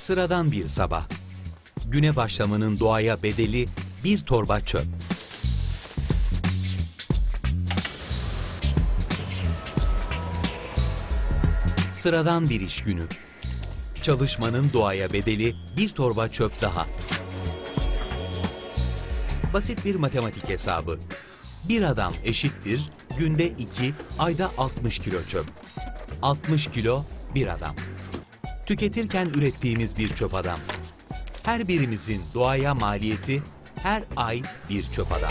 Sıradan bir sabah. Güne başlamanın doğaya bedeli bir torba çöp. Sıradan bir iş günü. Çalışmanın doğaya bedeli bir torba çöp daha. Basit bir matematik hesabı. Bir adam eşittir günde 2, ayda 60 kilo çöp. 60 kilo bir adam. Tüketirken ürettiğimiz bir çöp adam. Her birimizin doğaya maliyeti her ay bir çöp adam.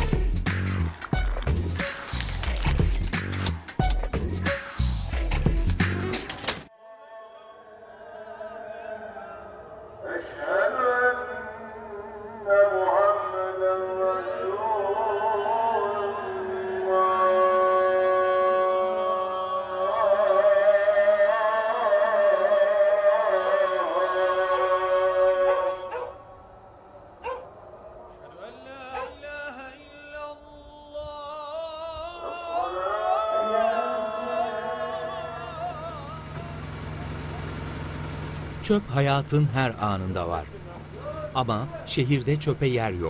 Çöp hayatın her anında var. Ama şehirde çöpe yer yok.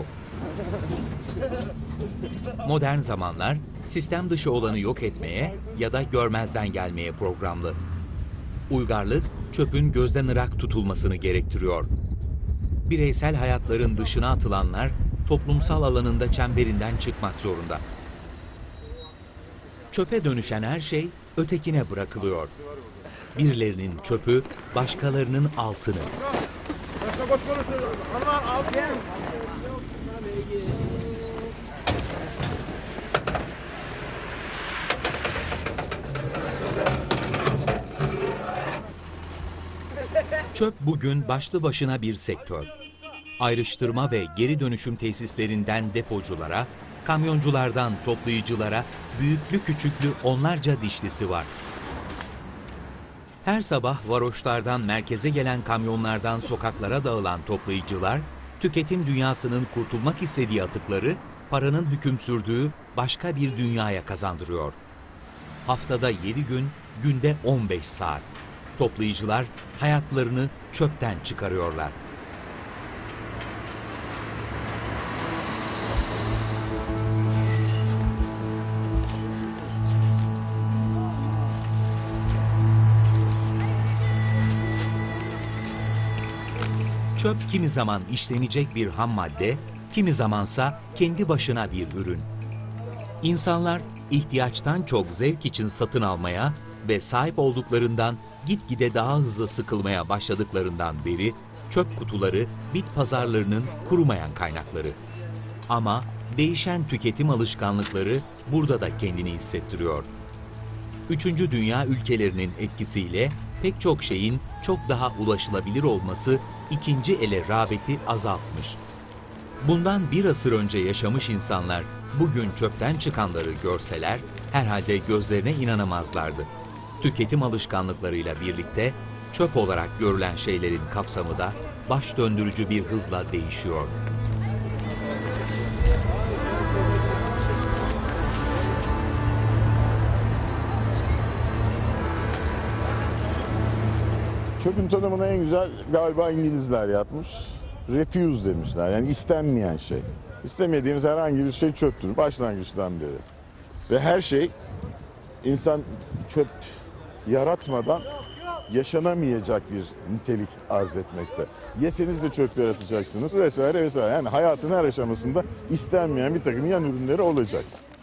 Modern zamanlar sistem dışı olanı yok etmeye ya da görmezden gelmeye programlı. Uygarlık çöpün gözden ırak tutulmasını gerektiriyor. Bireysel hayatların dışına atılanlar toplumsal alanında çemberinden çıkmak zorunda. Çöpe dönüşen her şey ötekine bırakılıyor. Birilerinin çöpü, başkalarının altını. Çöp bugün başlı başına bir sektör. Ayrıştırma ve geri dönüşüm tesislerinden depoculara, kamyonculardan toplayıcılara büyüklü küçüklü onlarca dişlisi var. Her sabah varoşlardan merkeze gelen kamyonlardan sokaklara dağılan toplayıcılar, tüketim dünyasının kurtulmak istediği atıkları, paranın hüküm sürdüğü başka bir dünyaya kazandırıyor. Haftada 7 gün, günde 15 saat. Toplayıcılar hayatlarını çöpten çıkarıyorlar. Çöp kimi zaman işlenecek bir ham madde, kimi zamansa kendi başına bir ürün. İnsanlar ihtiyaçtan çok zevk için satın almaya ve sahip olduklarından gitgide daha hızlı sıkılmaya başladıklarından beri çöp kutuları bit pazarlarının kurumayan kaynakları. Ama değişen tüketim alışkanlıkları burada da kendini hissettiriyor. Üçüncü dünya ülkelerinin etkisiyle pek çok şeyin çok daha ulaşılabilir olması ikinci ele rağbeti azaltmış. Bundan bir asır önce yaşamış insanlar bugün çöpten çıkanları görseler herhalde gözlerine inanamazlardı. Tüketim alışkanlıklarıyla birlikte çöp olarak görülen şeylerin kapsamı da baş döndürücü bir hızla değişiyor. Çöpün tanımını en güzel galiba İngilizler yapmış. Refuse demişler, yani istenmeyen şey. İstemediğimiz herhangi bir şey çöptür başlangıçtan beri. Ve her şey, insan çöp yaratmadan yaşanamayacak bir nitelik arz etmekte. Yeseniz de çöp yaratacaksınız vesaire vesaire. Yani hayatın her aşamasında istenmeyen bir takım yan ürünleri olacak.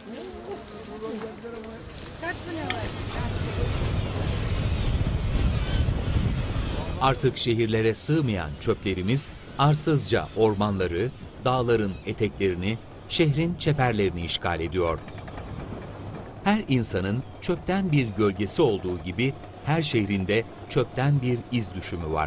Artık şehirlere sığmayan çöplerimiz arsızca ormanları, dağların eteklerini, şehrin çeperlerini işgal ediyor. Her insanın çöpten bir gölgesi olduğu gibi her şehrinde çöpten bir iz düşümü var.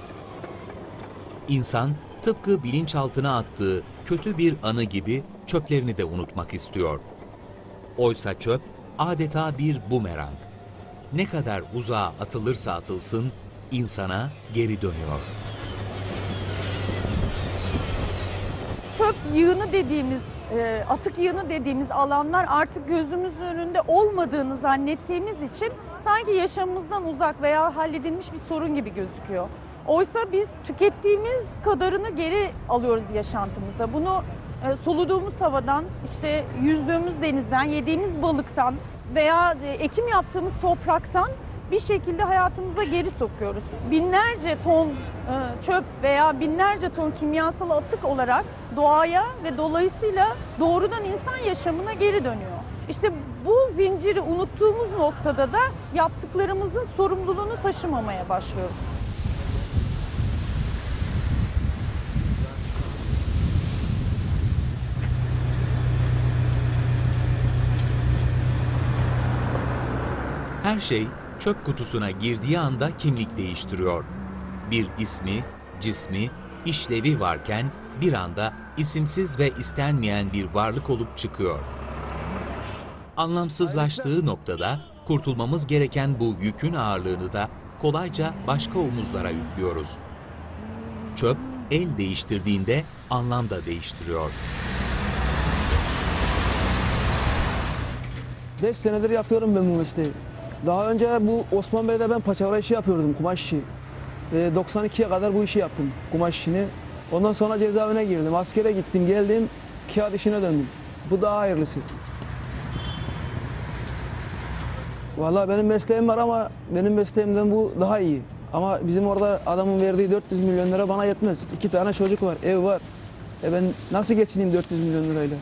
İnsan tıpkı bilinçaltına attığı kötü bir anı gibi çöplerini de unutmak istiyor. Oysa çöp adeta bir bumerang. Ne kadar uzağa atılırsa atılsın insana geri dönüyor. Çöp yığını dediğimiz, atık yığını dediğimiz alanlar artık gözümüzün önünde olmadığını zannettiğimiz için sanki yaşamımızdan uzak veya halledilmiş bir sorun gibi gözüküyor. Oysa biz tükettiğimiz kadarını geri alıyoruz yaşantımıza. Bunu soluduğumuz havadan, işte yüzdüğümüz denizden, yediğimiz balıktan veya ekim yaptığımız topraktan bir şekilde hayatımıza geri sokuyoruz. Binlerce ton çöp veya binlerce ton kimyasal atık olarak doğaya ve dolayısıyla doğrudan insan yaşamına geri dönüyor. İşte bu zinciri unuttuğumuz noktada da yaptıklarımızın sorumluluğunu taşımamaya başlıyoruz. Her şey çöp kutusuna girdiği anda kimlik değiştiriyor. Bir ismi, cismi, işlevi varken bir anda isimsiz ve istenmeyen bir varlık olup çıkıyor. Anlamsızlaştığı noktada kurtulmamız gereken bu yükün ağırlığını da kolayca başka omuzlara yüklüyoruz. Çöp el değiştirdiğinde anlam da değiştiriyor. 5 senedir yapıyorum ben bu mesleği. Daha önce bu Osman Bey'de ben paçavra işi yapıyordum, kumaş işi. 92'ye kadar bu işi yaptım, kumaş işini. Ondan sonra cezaevine girdim, askere gittim, geldim, kağıt işine döndüm. Bu daha hayırlısı. Vallahi benim mesleğim var ama benim mesleğimden bu daha iyi. Ama bizim orada adamın verdiği 400 milyon lira bana yetmez. 2 tane çocuk var, ev var. Ben nasıl geçineyim 400 milyon lirayla?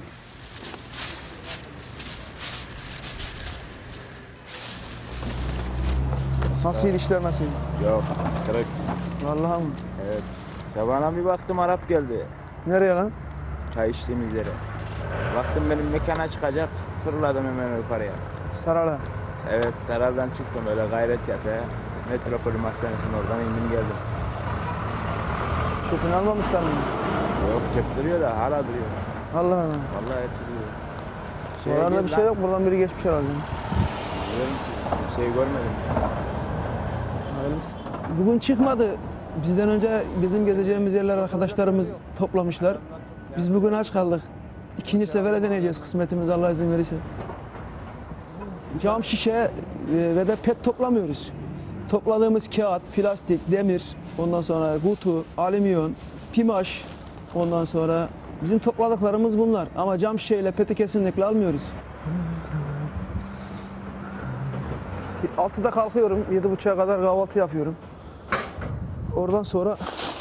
Nasıl işler nasıl? Yok, kırık. Vallahi mı? Evet. Sabahına bir baktım Arap geldi. Nereye lan? Çay içtiğimiz yere. Baktım benim mekana çıkacak. Fırladım hemen yukarıya. Sarala. Evet, Saray'dan çıktım öyle Gayrettepe. Metropol Hastanesi'nin oradan indim geldim. Çöpünü almamışlar mı? Yok, cep duruyor da hala duruyor. Allah Allah. Vallahi hep duruyor. Oralarda bir şey yok, buradan biri geçmiş herhalde. Diyorum ki, bir şey görmedim. Hayırlısı. Bugün çıkmadı. Bizden önce bizim gezeceğimiz yerler arkadaşlarımız toplamışlar. Biz bugün aç kaldık. İkinci sefere deneyeceğiz kısmetimiz Allah izin verirse. Cam şişe ve de pet toplamıyoruz. Topladığımız kağıt, plastik, demir, ondan sonra kutu, alüminyum, pimaş, ondan sonra bizim topladıklarımız bunlar. Ama cam şişeyle peti kesinlikle almıyoruz. 6'da kalkıyorum, 7.30'a kadar kahvaltı yapıyorum. Oradan sonra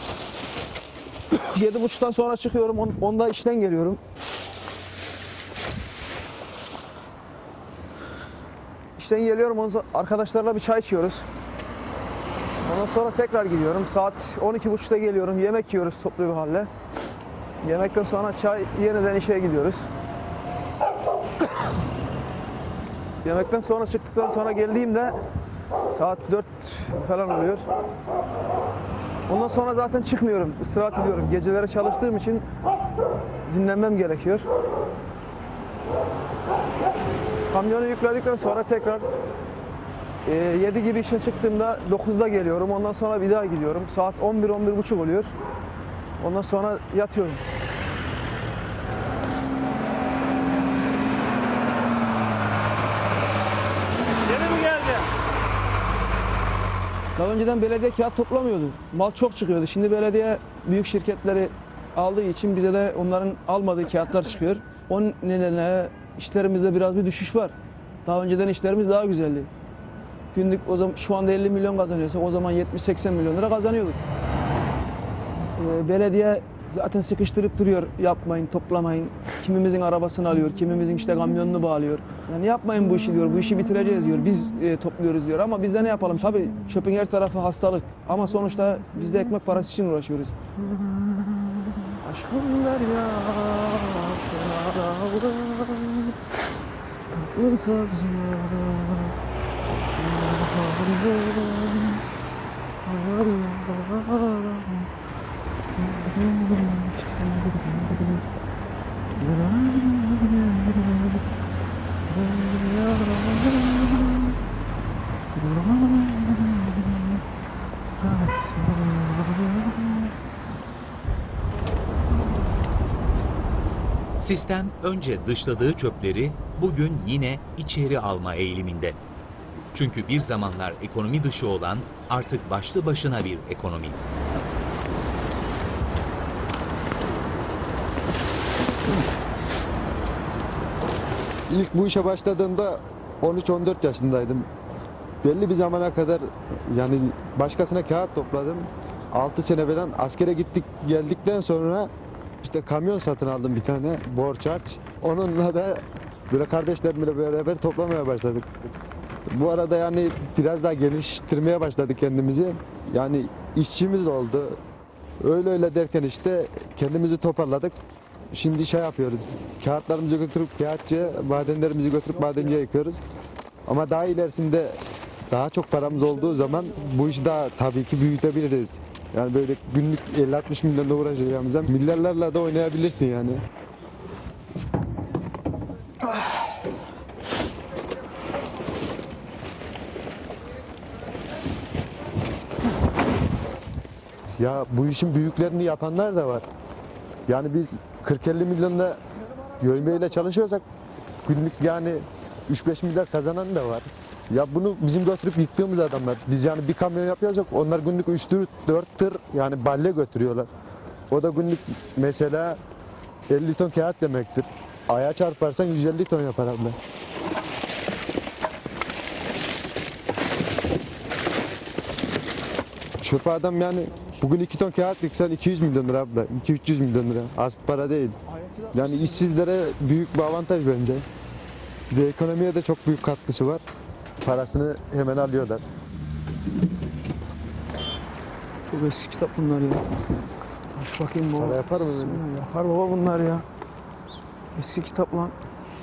7.30'dan sonra çıkıyorum, 10'da işten geliyorum. İşten geliyorum, arkadaşlarla bir çay içiyoruz. Ondan sonra tekrar gidiyorum. Saat 12.30'da geliyorum, yemek yiyoruz toplu bir halde. Yemekten sonra çay, yeniden işe gidiyoruz. Yemekten sonra çıktıktan sonra geldiğimde saat 4 falan oluyor. Ondan sonra zaten çıkmıyorum, istirahat ediyorum. Geceleri çalıştığım için dinlenmem gerekiyor. Kamyonu yükledikten sonra tekrar 7 gibi işe çıktığımda 9'da geliyorum. Ondan sonra bir daha gidiyorum. Saat 11-11.30 oluyor. Ondan sonra yatıyorum. Daha önceden belediye kağıt toplamıyordu. Mal çok çıkıyordu. Şimdi belediye büyük şirketleri aldığı için bize de onların almadığı kağıtlar çıkıyor. Onun nedenle işlerimizde biraz bir düşüş var. Daha önceden işlerimiz daha güzeldi. Günlük o zaman şu anda 50 milyon kazanıyorsak o zaman 70-80 milyon lira kazanıyorduk. Belediye zaten sıkıştırıp duruyor. Yapmayın, toplamayın. Kimimizin arabasını alıyor, kimimizin işte kamyonunu bağlıyor. Yani yapmayın bu işi diyor, bu işi bitireceğiz diyor. Biz topluyoruz diyor ama biz de ne yapalım? Tabii çöpün her tarafı hastalık. Ama sonuçta biz de ekmek parası için uğraşıyoruz. Aşkım ver ya, tatlı sazlar. Sistem önce dışladığı çöpleri bugün yine içeri alma eğiliminde. Çünkü bir zamanlar ekonomi dışı olan artık başlı başına bir ekonomi. İlk bu işe başladığımda 13-14 yaşındaydım. Belli bir zamana kadar yani başkasına kağıt topladım. 6 sene falan askere geldikten sonra işte kamyon satın aldım bir tane, borç harç. Onunla da böyle kardeşlerimle beraber toplamaya başladık. Bu arada yani biraz daha geliştirmeye başladık kendimizi. Yani işçimiz oldu. Öyle öyle derken işte kendimizi toparladık. Şimdi şey yapıyoruz. Kağıtlarımızı götürüp kağıtçıya, madenlerimizi götürüp madenciye yıkıyoruz. Ama daha ilerisinde daha çok paramız olduğu zaman bu işi daha tabii ki büyütebiliriz. Yani böyle günlük 50-60 milyonla uğraşacağımızda milyarlarla da oynayabilirsin yani. Ya bu işin büyüklerini yapanlar da var. Yani biz 40-50 milyonla yövmeyle çalışıyorsak günlük yani 3-5 milyar kazanan da var. Ya bunu bizim götürüp yıktığımız adamlar. Biz yani bir kamyon yapıyorsak onlar günlük 3-4 tır yani balya götürüyorlar. O da günlük mesela 50 ton kağıt demektir. Aya çarparsan 150 ton yapar abla. Çöpe adam yani bugün 2 ton kağıt yıksan 200 milyon lira abla. 200-300 milyon lira. Az para değil. Yani işsizlere büyük bir avantaj bence. Bir de ekonomiye de çok büyük katkısı var. Parasını hemen alıyorlar. Çok eski kitap bunlar ya. Aç bakayım baba. Para yapar mı böyle? Bismillah, yapar baba bunlar ya. Eski kitap lan.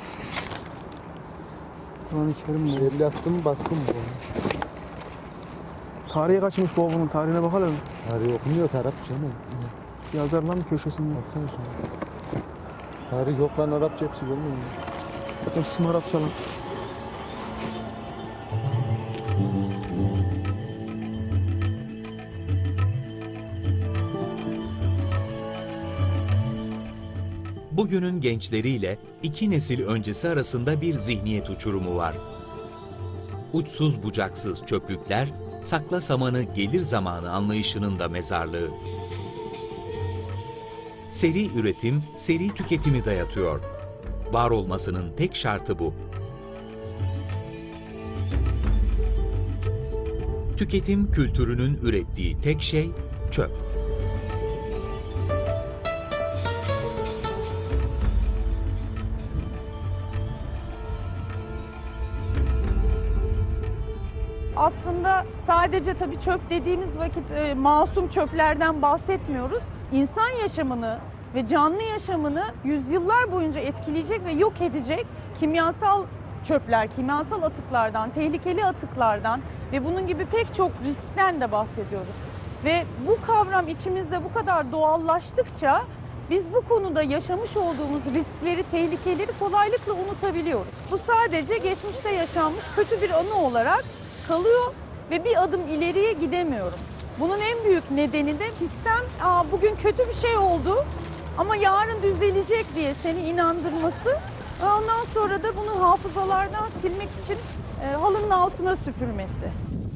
Kur'an-ı Kerim bu. El yattım bastım bu. Tarihi kaçmış baba bunun, tarihine bakalım. Tarih okumuyor Arapça ama. Yazar lan köşesinde. Baksana şuna. Tarih yok lan Arapça hepsi görmüyor musun? Hepsi mi Arapça lan? Bugünün gençleriyle iki nesil öncesi arasında bir zihniyet uçurumu var. Uçsuz bucaksız çöplükler, sakla samanı gelir zamanı anlayışının da mezarlığı. Seri üretim, seri tüketimi dayatıyor. Var olmasının tek şartı bu. Tüketim kültürünün ürettiği tek şey çöp. Aslında sadece tabii çöp dediğimiz vakit masum çöplerden bahsetmiyoruz. İnsan yaşamını ve canlı yaşamını yüzyıllar boyunca etkileyecek ve yok edecek kimyasal çöpler, kimyasal atıklardan, tehlikeli atıklardan ve bunun gibi pek çok riskten de bahsediyoruz. Ve bu kavram içimizde bu kadar doğallaştıkça biz bu konuda yaşamış olduğumuz riskleri, tehlikeleri kolaylıkla unutabiliyoruz. Bu sadece geçmişte yaşanmış kötü bir anı olarak kalıyor ve bir adım ileriye gidemiyorum. Bunun en büyük nedeni de sistem bugün kötü bir şey oldu ama yarın düzelecek diye seni inandırması ve ondan sonra da bunu hafızalardan silmek için halının altına süpürmesi.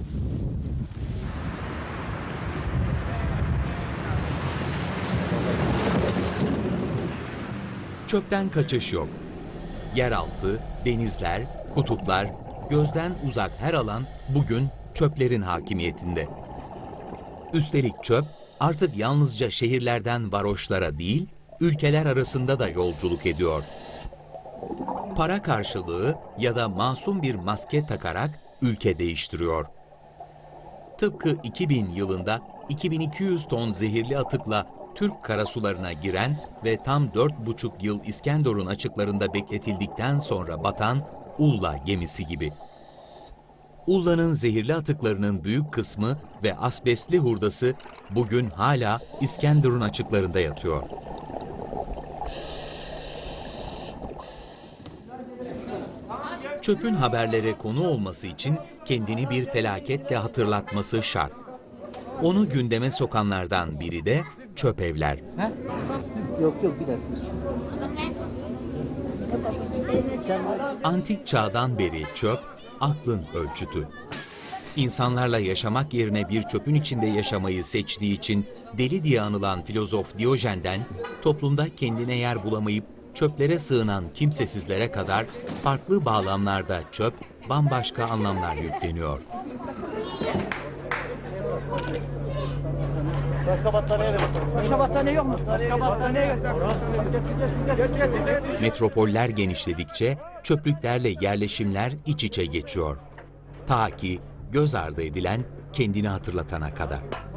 Çöpten kaçış yok. Yeraltı, denizler, kutuplar, gözden uzak her alan bugün çöplerin hakimiyetinde. Üstelik çöp artık yalnızca şehirlerden varoşlara değil, ülkeler arasında da yolculuk ediyor. Para karşılığı ya da masum bir maske takarak ülke değiştiriyor. Tıpkı 2000 yılında 2200 ton zehirli atıkla Türk karasularına giren ve tam 4,5 yıl İskenderun açıklarında bekletildikten sonra batan Ulla gemisi gibi. Ulla'nın zehirli atıklarının büyük kısmı ve asbestli hurdası bugün hala İskenderun açıklarında yatıyor. Çöpün haberlere konu olması için kendini bir felaketle hatırlatması şart. Onu gündeme sokanlardan biri de çöp evler. Yok bir dakika. Antik çağdan beri çöp, aklın ölçütü. İnsanlarla yaşamak yerine bir çöpün içinde yaşamayı seçtiği için deli diye anılan filozof Diyojen'den toplumda kendine yer bulamayıp çöplere sığınan kimsesizlere kadar farklı bağlamlarda çöp bambaşka anlamlar yükleniyor. Metropoller genişledikçe çöplüklerle yerleşimler iç içe geçiyor. Ta ki göz ardı edilen kendini hatırlatana kadar.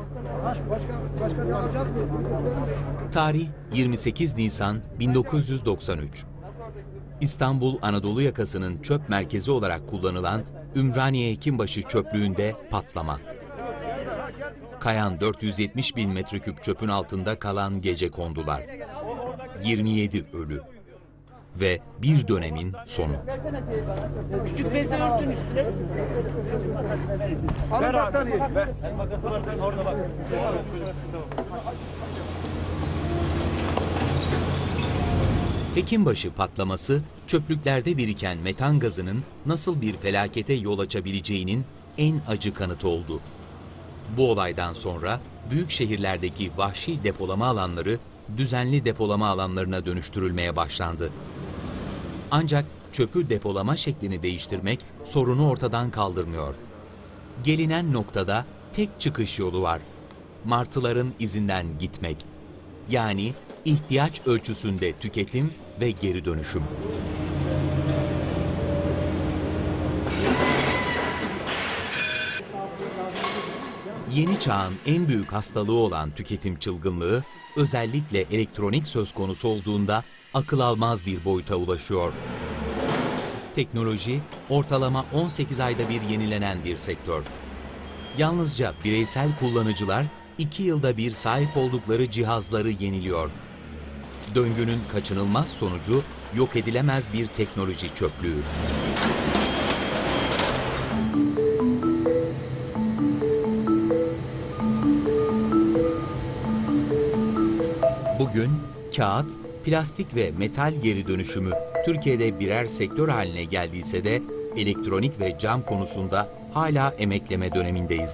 Tarih 28 Nisan 1993. İstanbul Anadolu yakasının çöp merkezi olarak kullanılan Ümraniye Hekimbaşı çöplüğünde patlama. Kayan 470 bin metreküp çöpün altında kalan gecekondular. 27 ölü. Ve bir dönemin sonu. Küçük bezi örtün üstüne. Ver battaniyeyi. Ver. Makası var sen orada bak. Hekimbaşı patlaması, çöplüklerde biriken metan gazının nasıl bir felakete yol açabileceğinin en acı kanıtı oldu. Bu olaydan sonra büyük şehirlerdeki vahşi depolama alanları düzenli depolama alanlarına dönüştürülmeye başlandı. Ancak çöpü depolama şeklini değiştirmek sorunu ortadan kaldırmıyor. Gelinen noktada tek çıkış yolu var. Martıların izinden gitmek. Yani ihtiyaç ölçüsünde tüketim ve geri dönüşüm. Yeni çağın en büyük hastalığı olan tüketim çılgınlığı, özellikle elektronik söz konusu olduğunda akıl almaz bir boyuta ulaşıyor. Teknoloji, ortalama 18 ayda bir yenilenen bir sektör. Yalnızca bireysel kullanıcılar 2 yılda bir sahip oldukları cihazları yeniliyor. Döngünün kaçınılmaz sonucu yok edilemez bir teknoloji çöplüğü. Bugün kağıt, plastik ve metal geri dönüşümü Türkiye'de birer sektör haline geldiyse de elektronik ve cam konusunda hala emekleme dönemindeyiz.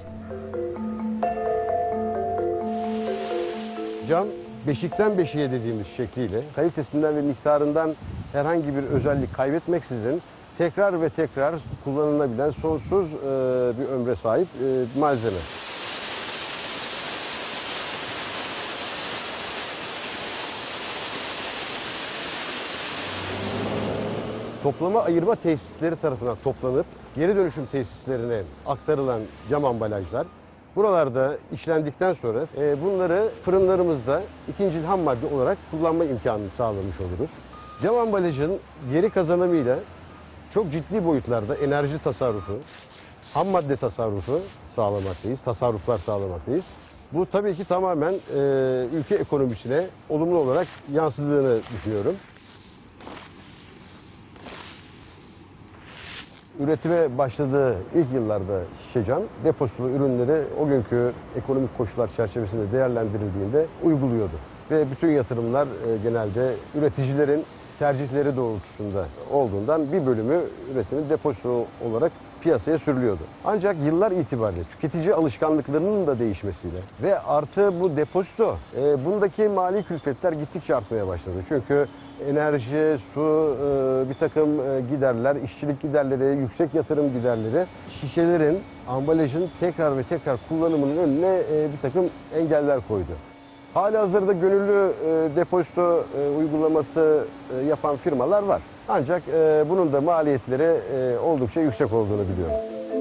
Cam, beşikten beşiğe dediğimiz şekliyle kalitesinden ve miktarından herhangi bir özellik kaybetmeksizin tekrar ve tekrar kullanılabilen sonsuz bir ömre sahip malzeme. Toplama ayırma tesisleri tarafından toplanıp geri dönüşüm tesislerine aktarılan cam ambalajlar buralarda işlendikten sonra bunları fırınlarımızda ikincil ham madde olarak kullanma imkanını sağlamış oluruz. Cam ambalajın geri kazanımıyla çok ciddi boyutlarda enerji tasarrufu, ham madde tasarrufu sağlamaktayız, tasarruflar sağlamaktayız. Bu tabii ki tamamen ülke ekonomisine olumlu olarak yansıdığını düşünüyorum. Üretime başladığı ilk yıllarda Şişecam depozitolu ürünleri o günkü ekonomik koşullar çerçevesinde değerlendirildiğinde uyguluyordu. Ve bütün yatırımlar genelde üreticilerin tercihleri doğrultusunda olduğundan bir bölümü üretimin depozito olarak piyasaya sürülüyordu. Ancak yıllar itibariyle tüketici alışkanlıklarının da değişmesiyle ve artı bu depozito, bundaki mali külfetler gittikçe artmaya başladı. Çünkü enerji, su, bir takım giderler, işçilik giderleri, yüksek yatırım giderleri şişelerin, ambalajın tekrar ve tekrar kullanımının önüne bir takım engeller koydu. Halihazırda gönüllü depozito uygulaması yapan firmalar var. Ancak bunun da maliyetleri oldukça yüksek olduğunu biliyorum.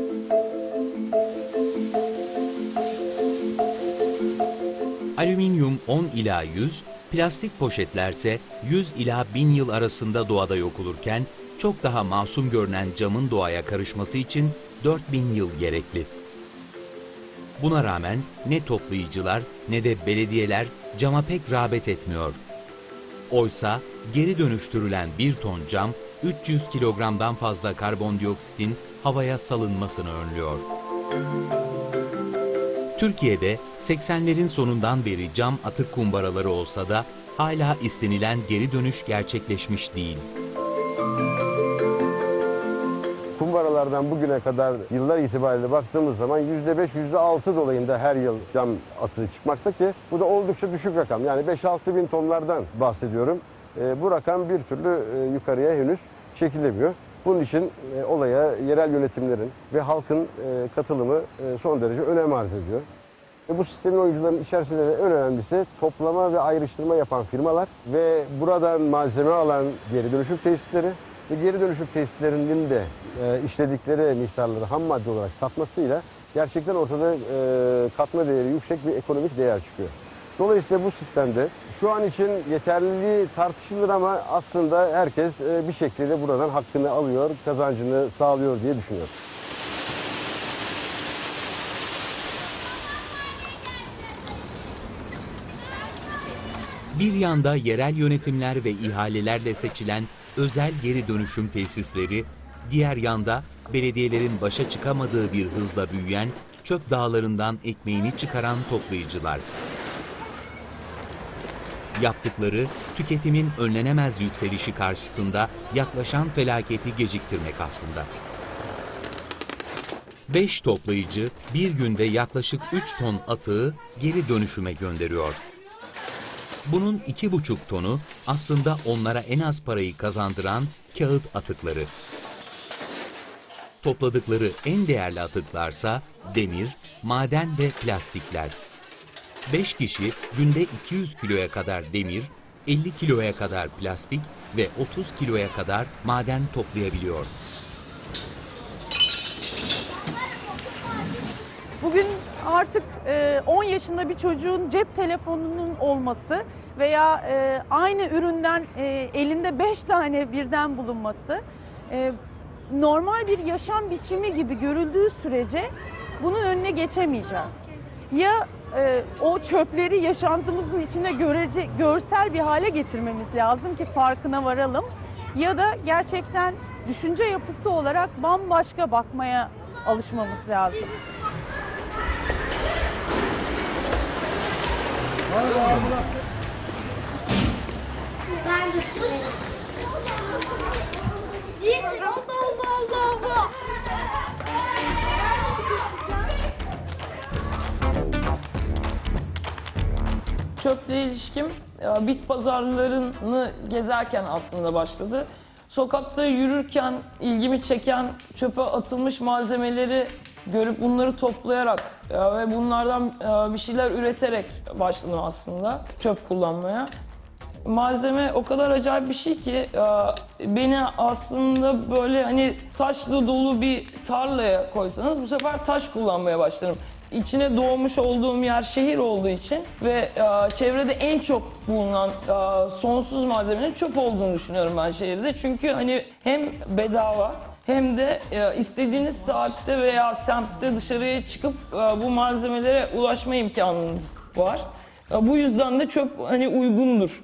Alüminyum 10 ila 100, plastik poşetlerse 100 ila 1000 yıl arasında doğada yok olurken çok daha masum görünen camın doğaya karışması için 4000 yıl gerekli. Buna rağmen ne toplayıcılar ne de belediyeler cama pek rağbet etmiyor. Oysa geri dönüştürülen bir ton cam 300 kilogramdan fazla karbondioksitin havaya salınmasını önlüyor. Türkiye'de 80'lerin sonundan beri cam atık kumbaraları olsa da hala istenilen geri dönüş gerçekleşmiş değil. yıllardan bugüne kadar yıllar itibariyle baktığımız zaman %5, %6 dolayında her yıl cam atığı çıkmakta ki bu da oldukça düşük rakam. Yani 5-6 bin tonlardan bahsediyorum. Bu rakam bir türlü yukarıya henüz çekilemiyor. Bunun için olaya yerel yönetimlerin ve halkın katılımı son derece önem arz ediyor. Bu sistemin oyuncularının içerisinde de en önemlisi toplama ve ayrıştırma yapan firmalar ve buradan malzeme alan geri dönüşüm tesisleri ve geri dönüşüm tesislerinin de işledikleri miktarları ham madde olarak satmasıyla gerçekten ortada katma değeri yüksek bir ekonomik değer çıkıyor. Dolayısıyla bu sistemde şu an için yeterliliği tartışılır ama aslında herkes bir şekilde buradan hakkını alıyor, kazancını sağlıyor diye düşünüyorum. Bir yanda yerel yönetimler ve ihalelerle seçilen özel geri dönüşüm tesisleri, diğer yanda belediyelerin başa çıkamadığı bir hızla büyüyen çöp dağlarından ekmeğini çıkaran toplayıcılar. Yaptıkları tüketimin önlenemez yükselişi karşısında yaklaşan felaketi geciktirmek aslında. 5 toplayıcı bir günde yaklaşık 3 ton atığı geri dönüşüme gönderiyor. Bunun 2,5 tonu aslında onlara en az parayı kazandıran kağıt atıkları. Topladıkları en değerli atıklarsa demir, maden ve plastikler. 5 kişi günde 200 kiloya kadar demir, 50 kiloya kadar plastik ve 30 kiloya kadar maden toplayabiliyor. Bugün artık 10 yaşında bir çocuğun cep telefonunun olması veya aynı üründen elinde 5 tane birden bulunması normal bir yaşam biçimi gibi görüldüğü sürece bunun önüne geçemeyeceğiz. Ya o çöpleri yaşantımızın içine görsel bir hale getirmemiz lazım ki farkına varalım, ya da gerçekten düşünce yapısı olarak bambaşka bakmaya alışmamız lazım. Çöple ilişkim bit pazarlarını gezerken aslında başladı. Sokakta yürürken ilgimi çeken çöpe atılmış malzemeleri görüp bunları toplayarak ve bunlardan bir şeyler üreterek başladım aslında çöp kullanmaya. Malzeme o kadar acayip bir şey ki beni aslında böyle hani taşla dolu bir tarlaya koysanız bu sefer taş kullanmaya başlarım. İçine doğmuş olduğum yer şehir olduğu için ve çevrede en çok bulunan sonsuz malzemenin çöp olduğunu düşünüyorum ben şehirde. Çünkü hani hem bedava hem de istediğiniz saatte veya semtte dışarıya çıkıp bu malzemelere ulaşma imkanınız var. Bu yüzden de çöp hani uygundur.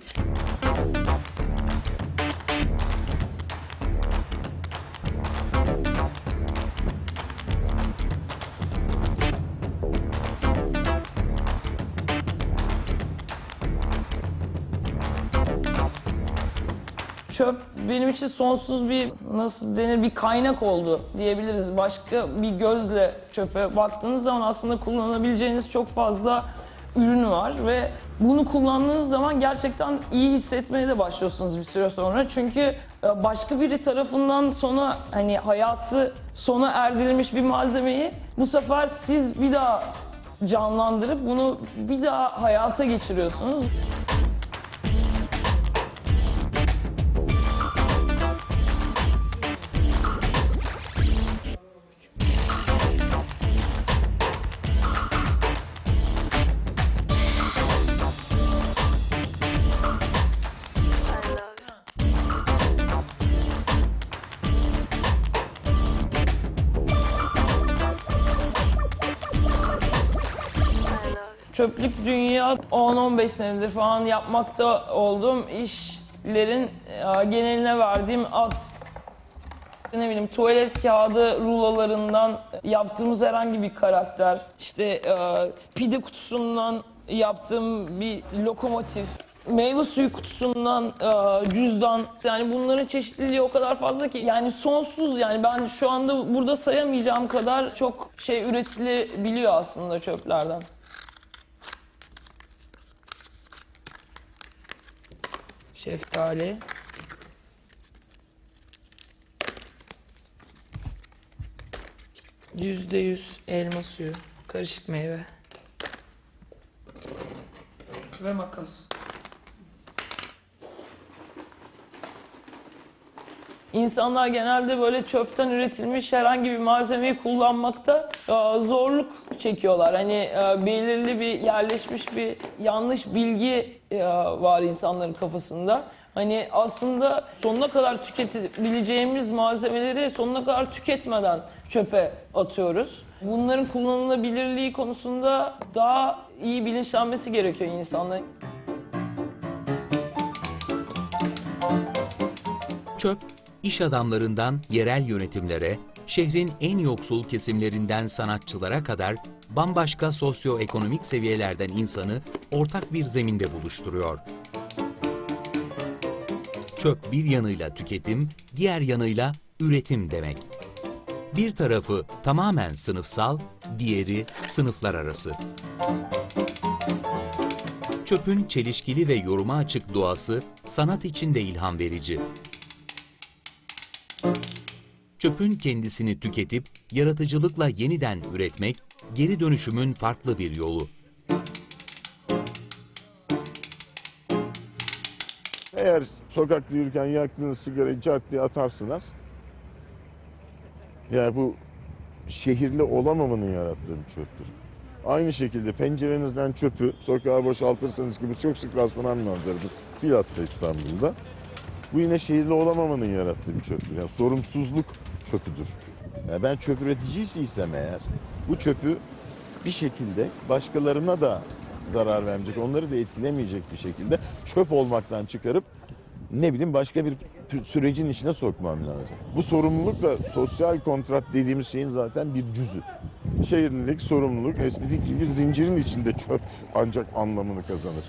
Çöp benim için sonsuz bir, nasıl denir, bir kaynak oldu diyebiliriz. Başka bir gözle çöpe baktığınız zaman aslında kullanabileceğiniz çok fazla ürün var ve bunu kullandığınız zaman gerçekten iyi hissetmeye de başlıyorsunuz bir süre sonra. Çünkü başka biri tarafından hani hayatı sona erdirilmiş bir malzemeyi bu sefer siz bir daha canlandırıp bunu bir daha hayata geçiriyorsunuz. Çöplük dünya 10-15 senedir falan yapmakta olduğum işlerin geneline verdiğim ad. Ne bileyim, tuvalet kağıdı rulolarından yaptığımız herhangi bir karakter, işte pide kutusundan yaptığım bir lokomotif, meyve suyu kutusundan, cüzdan, yani bunların çeşitliliği o kadar fazla ki yani sonsuz, yani ben şu anda burada sayamayacağım kadar çok şey üretilebiliyor aslında çöplerden. Şeftali. %100 elma suyu, karışık meyve. Ve makas. İnsanlar genelde böyle çöpten üretilmiş herhangi bir malzemeyi kullanmakta zorluk çekiyorlar. Hani belirli bir yerleşmiş bir yanlış bilgi var insanların kafasında. Hani aslında sonuna kadar tüketebileceğimiz malzemeleri sonuna kadar tüketmeden çöpe atıyoruz. Bunların kullanılabilirliği konusunda daha iyi bilinçlenmesi gerekiyor insanların. Çöp, iş adamlarından yerel yönetimlere, şehrin en yoksul kesimlerinden sanatçılara kadar bambaşka sosyoekonomik seviyelerden insanı ortak bir zeminde buluşturuyor. Çöp bir yanıyla tüketim, diğer yanıyla üretim demek. Bir tarafı tamamen sınıfsal, diğeri sınıflar arası. Çöpün çelişkili ve yoruma açık doğası sanat için de ilham verici. Çöpün kendisini tüketip yaratıcılıkla yeniden üretmek, geri dönüşümün farklı bir yolu. Eğer sokakta yürürken yaktığınız sigarayı cart diye atarsanız, yani bu şehirli olamamanın yarattığı bir çöptür. Aynı şekilde pencerenizden çöpü sokağa boşaltırsanız ki bu çok sık rastlanan manzaradır. Bilhassa İstanbul'da. Bu yine şehirli olamamanın yarattığı bir çöptür. Yani sorumsuzluk çöpüdür. Yani ben çöp üreticisiysem eğer bu çöpü bir şekilde başkalarına da zarar vermeyecek, onları da etkilemeyecek bir şekilde çöp olmaktan çıkarıp ne bileyim başka bir sürecin içine sokmam lazım. Bu sorumluluk da sosyal kontrat dediğimiz şeyin zaten bir cüzü. Şehirlilik, sorumluluk, estetik gibi bir zincirin içinde çöp ancak anlamını kazanır.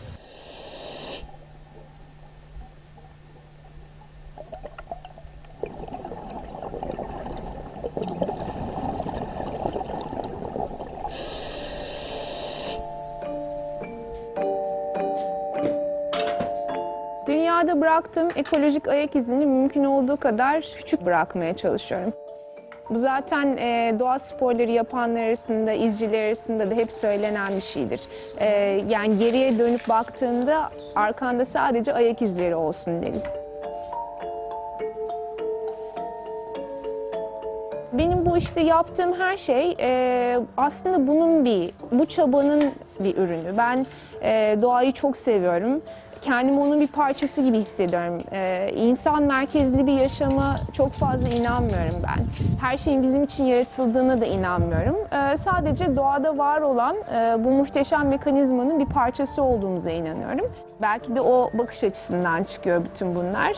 Dünyada bıraktığım ekolojik ayak izini mümkün olduğu kadar küçük bırakmaya çalışıyorum. Bu zaten doğa sporları yapanlar arasında, izciler arasında da hep söylenen bir şeydir. Yani geriye dönüp baktığında arkanda sadece ayak izleri olsun deriz. Benim bu işte yaptığım her şey aslında bu çabanın bir ürünü. Ben doğayı çok seviyorum. Kendimi onun bir parçası gibi hissediyorum. İnsan merkezli bir yaşama çok fazla inanmıyorum ben. Her şeyin bizim için yaratıldığına da inanmıyorum. Sadece doğada var olan bu muhteşem mekanizmanın bir parçası olduğumuza inanıyorum. Belki de o bakış açısından çıkıyor bütün bunlar.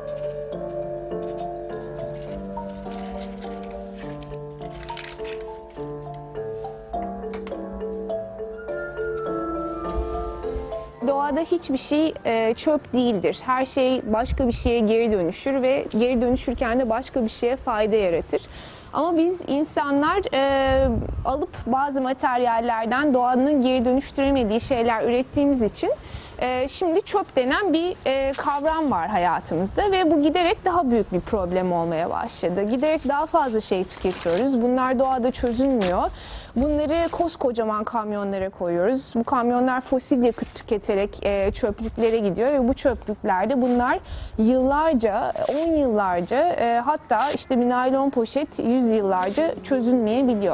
Doğada hiçbir şey çöp değildir. Her şey başka bir şeye geri dönüşür ve geri dönüşürken de başka bir şeye fayda yaratır. Ama biz insanlar alıp bazı materyallerden doğanın geri dönüştüremediği şeyler ürettiğimiz için şimdi çöp denen bir kavram var hayatımızda ve bu giderek daha büyük bir problem olmaya başladı. Giderek daha fazla şey tüketiyoruz. Bunlar doğada çözülmüyor. Bunları koskocaman kamyonlara koyuyoruz. Bu kamyonlar fosil yakıt tüketerek çöplüklere gidiyor ve bu çöplüklerde bunlar yıllarca, 10 yıllarca hatta işte bir naylon poşet 100 yıllarca çözülmeyebiliyor.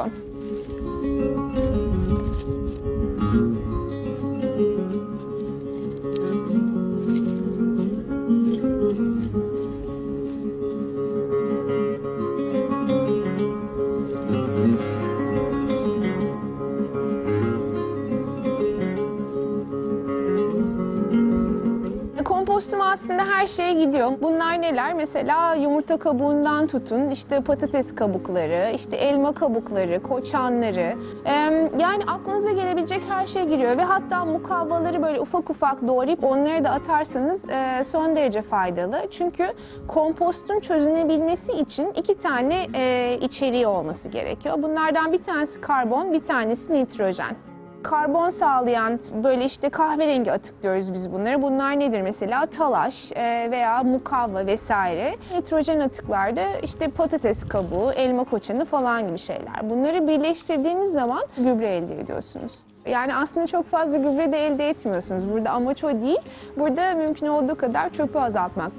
Kompostum aslında her şeye gidiyor. Bunlar neler? Mesela yumurta kabuğundan tutun, işte patates kabukları, işte elma kabukları, koçanları. Yani aklınıza gelebilecek her şey giriyor ve hatta mukavvaları böyle ufak ufak doğrayıp onları da atarsanız son derece faydalı. Çünkü kompostun çözünebilmesi için 2 tane içeriği olması gerekiyor. Bunlardan bir tanesi karbon, bir tanesi nitrojen. Karbon sağlayan böyle işte kahverengi atık diyoruz biz bunları. Bunlar nedir mesela? Talaş veya mukavva vesaire. Nitrojen atıklarda işte patates kabuğu, elma koçanı falan gibi şeyler. Bunları birleştirdiğiniz zaman gübre elde ediyorsunuz. Yani aslında çok fazla gübre de elde etmiyorsunuz. Burada amaç o değil. Burada mümkün olduğu kadar çöpü azaltmak.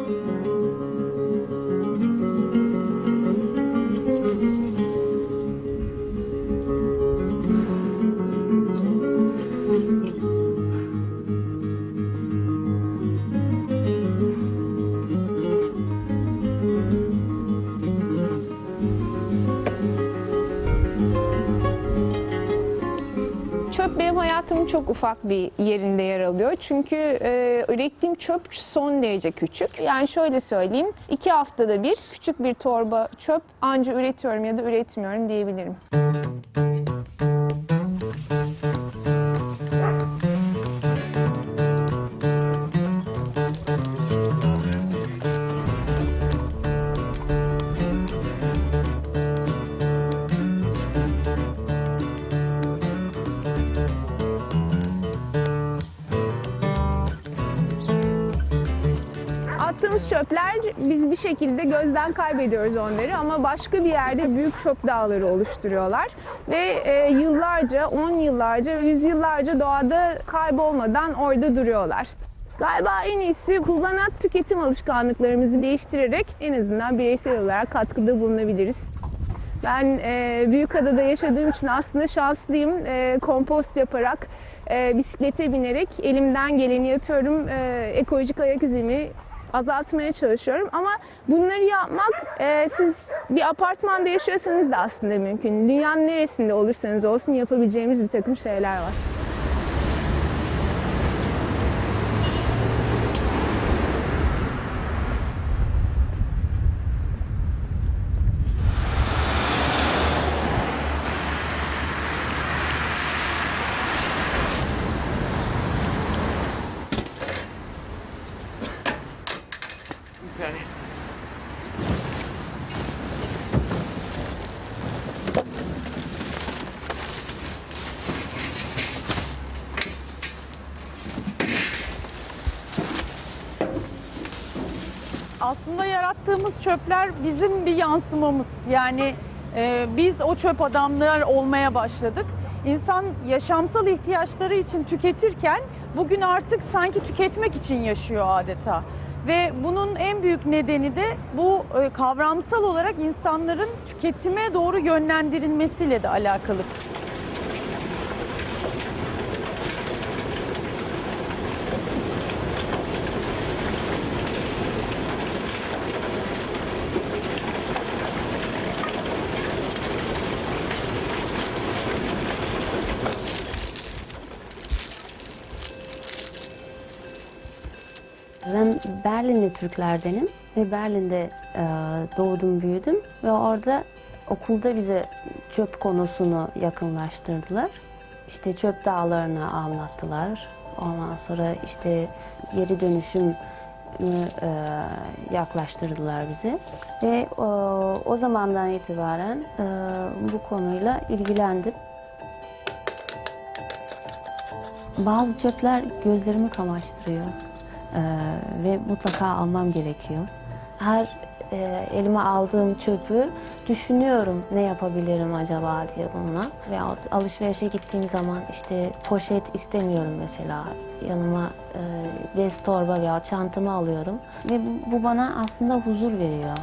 Çöp benim hayatımın çok ufak bir yerinde yer alıyor. Çünkü ürettiğim çöp son derece küçük. Yani şöyle söyleyeyim, 2 haftada bir küçük bir torba çöp anca üretiyorum ya da üretmiyorum diyebilirim. Attığımız çöpler biz bir şekilde gözden kaybediyoruz onları ama başka bir yerde büyük çöp dağları oluşturuyorlar ve yıllarca, 10 yıllarca, yüzyıllarca doğada kaybolmadan orada duruyorlar. Galiba en iyisi kullanat tüketim alışkanlıklarımızı değiştirerek en azından bireysel olarak katkıda bulunabiliriz. Ben Büyükada'da yaşadığım için aslında şanslıyım. Kompost yaparak, bisiklete binerek elimden geleni yapıyorum. Ekolojik ayak izimi azaltmaya çalışıyorum ama bunları yapmak siz bir apartmanda yaşıyorsanız da aslında mümkün. Dünyanın neresinde olursanız olsun yapabileceğimiz bir takım şeyler var. Aslında yarattığımız çöpler bizim bir yansımamız. Yani biz o çöp adamlar olmaya başladık. İnsan yaşamsal ihtiyaçları için tüketirken bugün artık sanki tüketmek için yaşıyor adeta. Ve bunun en büyük nedeni de bu kavramsal olarak insanların tüketime doğru yönlendirilmesiyle de alakalı. Ben Berlinli Türklerdenim ve Berlin'de doğdum, büyüdüm ve orada okulda bize çöp konusunu yakınlaştırdılar. İşte çöp dağlarını anlattılar. Ondan sonra işte geri dönüşüm yaklaştırdılar bize ve o zamandan itibaren bu konuyla ilgilendim. Bazı çöpler gözlerimi kamaştırıyor. Ve mutlaka almam gerekiyor. Her elime aldığım çöpü düşünüyorum, ne yapabilirim acaba diye bununla. Veya alışverişe gittiğim zaman işte poşet istemiyorum mesela. Yanıma bez torba veya çantamı alıyorum. Ve bu bana aslında huzur veriyor.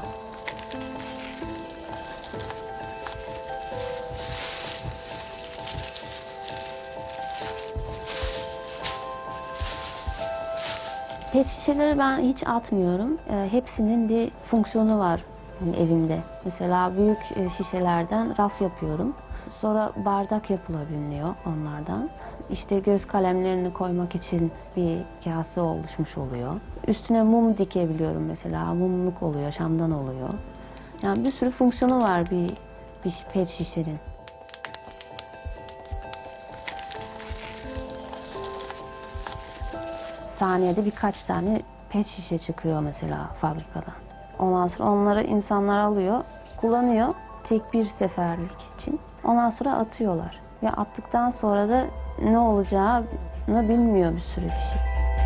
Pet şişeleri ben hiç atmıyorum. Hepsinin bir fonksiyonu var evimde. Mesela büyük şişelerden raf yapıyorum. Sonra bardak yapılabiliyor onlardan. İşte göz kalemlerini koymak için bir kase oluşmuş oluyor. Üstüne mum dikebiliyorum mesela. Mumluk oluyor, şamdan oluyor. Yani bir sürü fonksiyonu var bir pet şişenin. Saniyede birkaç tane pet şişe çıkıyor mesela fabrikadan. Ondan sonra onları insanlar alıyor, kullanıyor tek bir seferlik için. Ondan sonra atıyorlar. Ve attıktan sonra da ne olacağını bilmiyor bir sürü kişi.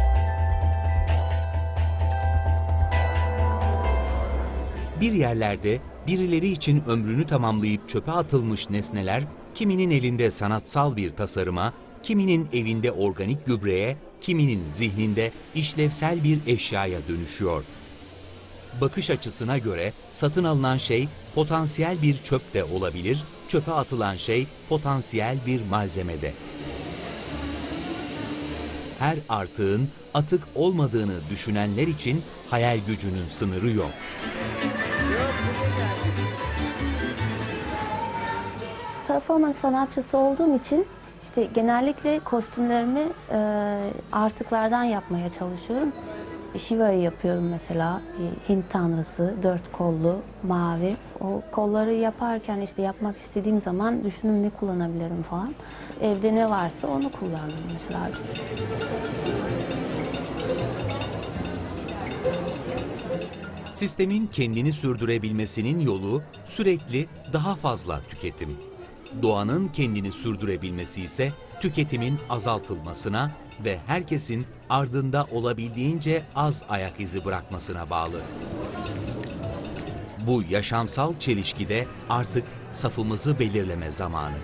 Bir yerlerde birileri için ömrünü tamamlayıp çöpe atılmış nesneler, kiminin elinde sanatsal bir tasarıma, kiminin evinde organik gübreye, kiminin zihninde işlevsel bir eşyaya dönüşüyor. Bakış açısına göre satın alınan şey potansiyel bir çöp de olabilir, çöpe atılan şey potansiyel bir malzeme de. Her artığın atık olmadığını düşünenler için hayal gücünün sınırı yok. Performans sanatçısı olduğum için işte genellikle kostümlerimi artıklardan yapmaya çalışıyorum. Shiva'yı yapıyorum mesela, bir Hint tanrısı, 4 kollu, mavi. O kolları yaparken işte yapmak istediğim zaman düşünün ne kullanabilirim falan. Evde ne varsa onu kullandım mesela. Sistemin kendini sürdürebilmesinin yolu sürekli daha fazla tüketim. Doğanın kendini sürdürebilmesi ise tüketimin azaltılmasına ve herkesin ardında olabildiğince az ayak izi bırakmasına bağlı. Bu yaşamsal çelişkide artık safımızı belirleme zamanı.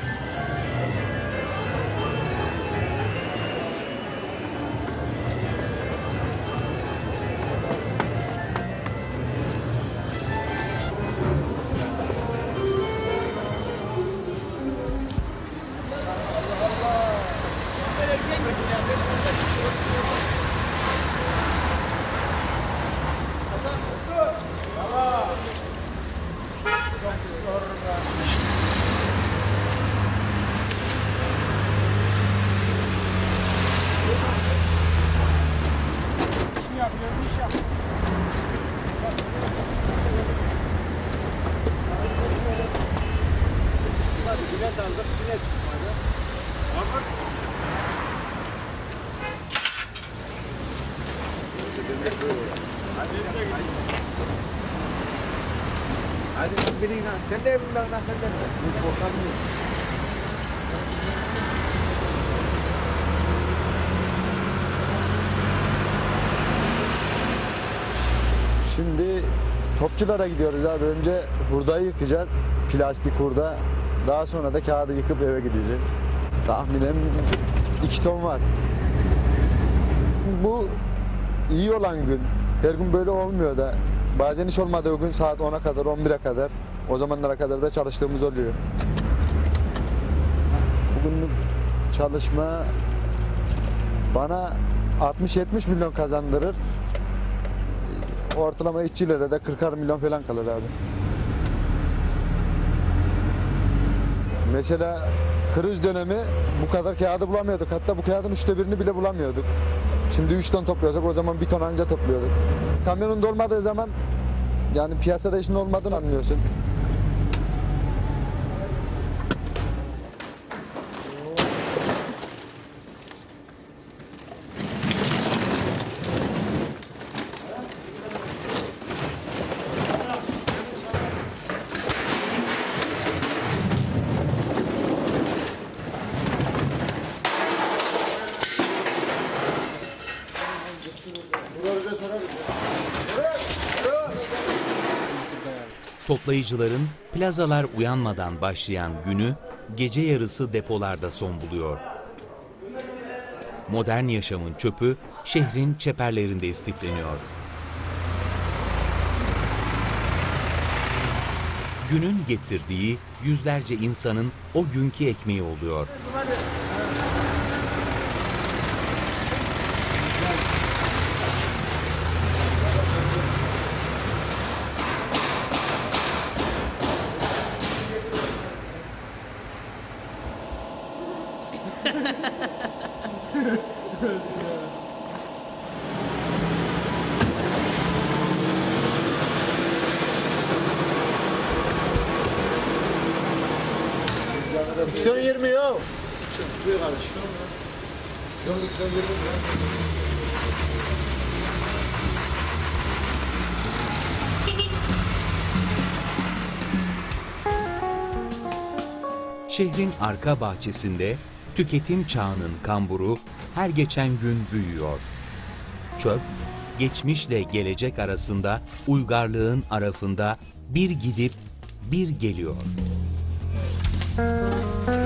Şimdi topçulara gidiyoruz abi. Önce hurdayı yıkacağız. Plastik hurda. Daha sonra da kağıdı yıkıp eve gideceğiz. Tahminen 2 ton var. Bu iyi olan gün. Her gün böyle olmuyor da. Bazen hiç olmadığı gün saat 10'a kadar, 11'e kadar, o zamanlara kadar da çalıştığımız oluyor. Bugünlük çalışma bana 60-70 milyon kazandırır. Ortalama işçilere de 40'ar milyon falan kalır abi. Mesela kriz dönemi bu kadar kağıdı bulamıyorduk. Hatta bu kağıdın 1/3'ünü bile bulamıyorduk. Şimdi 3 ton topluyorsak o zaman 1 ton anca topluyorduk. Kamyonun dolmadığı zaman yani piyasada işin olmadığını anlıyorsun. Toplayıcıların plazalar uyanmadan başlayan günü gece yarısı depolarda son buluyor. Modern yaşamın çöpü şehrin çeperlerinde istifleniyor. Günün getirdiği yüzlerce insanın o günkü ekmeği oluyor. Son 20 ya. Şehrin arka bahçesinde tüketim çağının kamburu her geçen gün büyüyor. Çöp, geçmişle gelecek arasında uygarlığın arafında bir gidip bir geliyor.